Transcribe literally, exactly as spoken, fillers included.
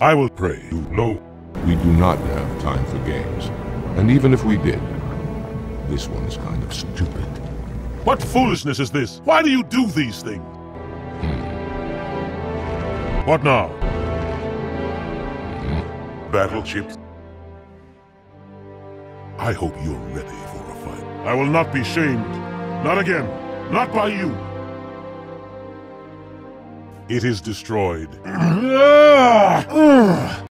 I will pray. No. We do not have time for games. And even if we did, this one is kind of stupid. What foolishness is this? Why do you do these things? Hmm. What now? Hmm. Battle chips? I hope you're ready for a fight. I will not be shamed. Not again. Not by you. It is destroyed.